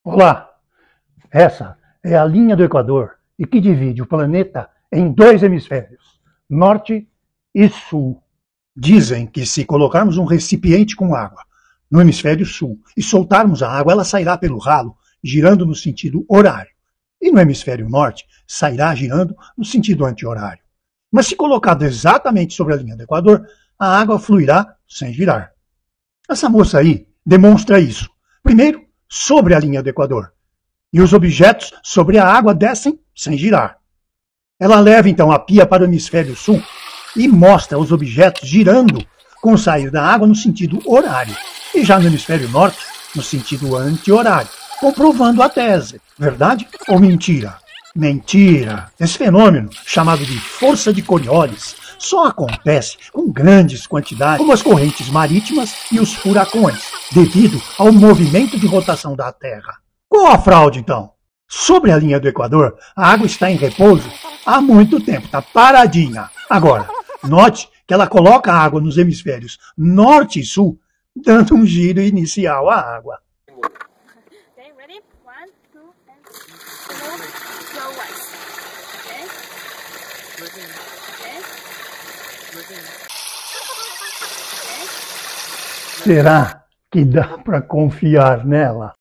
Olá, essa é a linha do Equador e que divide o planeta em dois hemisférios, norte e sul. Dizem que se colocarmos um recipiente com água no hemisfério sul e soltarmos a água, ela sairá pelo ralo, girando no sentido horário. E no hemisfério norte, sairá girando no sentido anti-horário. Mas se colocado exatamente sobre a linha do Equador, a água fluirá sem girar. Essa moça aí demonstra isso. Primeiro, sobre a linha do Equador. E os objetos sobre a água descem sem girar. Ela leva então a pia para o hemisfério sul e mostra os objetos girando com o sair da água no sentido horário. E já no hemisfério norte, no sentido anti-horário, comprovando a tese. Verdade ou mentira? Mentira! Esse fenômeno, chamado de força de Coriolis, só acontece com grandes quantidades, como as correntes marítimas e os furacões, devido ao movimento de rotação da Terra. Qual a fraude, então? Sobre a linha do Equador, a água está em repouso há muito tempo, está paradinha. Agora, note que ela coloca a água nos hemisférios norte e sul, dando um giro inicial à água. Okay, ready? 1, 2, and slow wise. Okay? Okay? Será que dá para confiar nela?